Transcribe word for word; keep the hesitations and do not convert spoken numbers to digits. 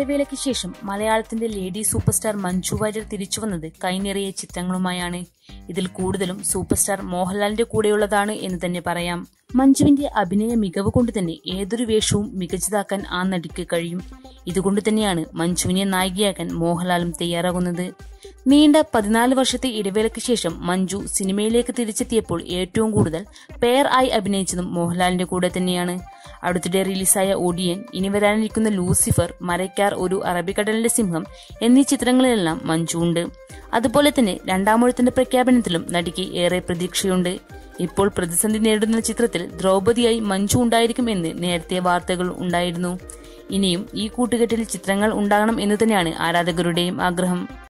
ഇടവേളയ്ക്ക് ശേഷം മലയാളത്തിന്റെ lady super star Manju Warrier തിരിച്ചുവന്നത് കൈനിറയെ ചിത്രങ്ങളുമായാണ്. ഇതിൽ കൂടുതലും സൂപ്പർ സ്റ്റാർ മോഹൻലാലിന്റെ കൂടെയുള്ളതാണ് എന്ന് തന്നെ പറയാം. മഞ്ജുവിന്റെ അഭിനയ മികവ് കൊണ്ട് തന്നെ ഏതൊരു വേഷവും മികച്ചതാക്കാൻ ആ നടിക്ക് കഴിയും. ഇതുകൊണ്ട് തന്നെയാണ് മഞ്ജുവിനെ നായികയാക്കാൻ മോഹൻലാലും തയ്യാറാകുന്നത്. നീണ്ട പതിനാല് വർഷത്തെ ഇടവേളയ്ക്ക് ശേഷം മഞ്ജു സിനിമയിലേക്ക് തിരിച്ചെത്തിയപ്പോൾ ഏറ്റവും കൂടുതൽ പെയർ ആയി അഭിനയിച്ചതും മോഹൻലാലിന്റെ കൂടെ തന്നെയാണ്. അടുത്തിടെ റിലീസായ ഒടിയൻ, ഇനി വരാനിരിക്കുന്ന ലൂസിഫർ, മരയ്ക്കാർ, ഒരു അറബിക്കടലിന്റെ സിംഹം എന്നീ ചിത്രങ്ങളിലെല്ലാം മഞ്ജു ഉണ്ട്. അതുപോലെ തന്നെ രണ്ടാമൂഴത്തിന്റെ പ്രഖ്യാപനത്തിലും നടിക്ക് ഏറെ പ്രതീക്ഷയുണ്ട്. ഇപ്പോൾ പ്രതിസന്ധി നേരിടുന്ന ചിത്രത്തിൽ ദ്രൗപദിയായി മഞ്ജു ഉണ്ടായിരിക്കും എന്ന് നേരത്തെ വാർത്തകൾ ഉണ്ടായിരുന്നു. ഇനിയും ഈ കൂട്ടുകെട്ടിൽ ചിത്രങ്ങൾ ഉണ്ടാകണം എന്ന് തന്നെയാണ് ആരാധകരുടെയും ആഗ്രഹം.